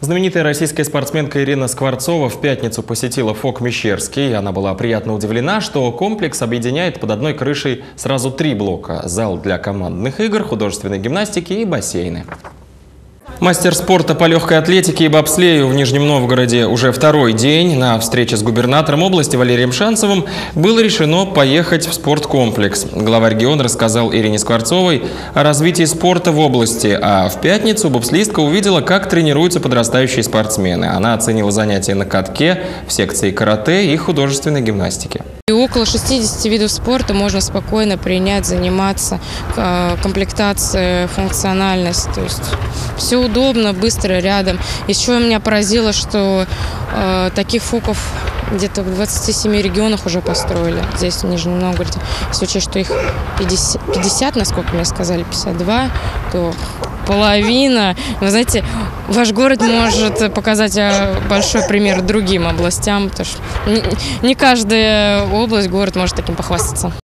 Знаменитая российская спортсменка Ирина Скворцова в пятницу посетила ФОК Мещерский. Она была приятно удивлена, что комплекс объединяет под одной крышей сразу 3 блока – зал для командных игр, художественной гимнастики и бассейны. Мастер спорта по легкой атлетике и бобслею в Нижнем Новгороде уже второй день. На встрече с губернатором области Валерием Шанцевым было решено поехать в спорткомплекс. Глава региона рассказал Ирине Скворцовой о развитии спорта в области, а в пятницу бобслеистка увидела, как тренируются подрастающие спортсмены. Она оценила занятия на катке, в секции карате и художественной гимнастики. И около 60 видов спорта можно спокойно принять, заниматься, комплектация, функциональность, то есть все удобно, быстро, рядом. Еще меня поразило, что таких ФОКов где-то в 27 регионах уже построили, здесь в Нижнем Новгороде. Если учесть, что их 50, насколько мне сказали, 52, то половина. Вы знаете, ваш город может показать большой пример другим областям, потому что не каждая область, город может таким похвастаться.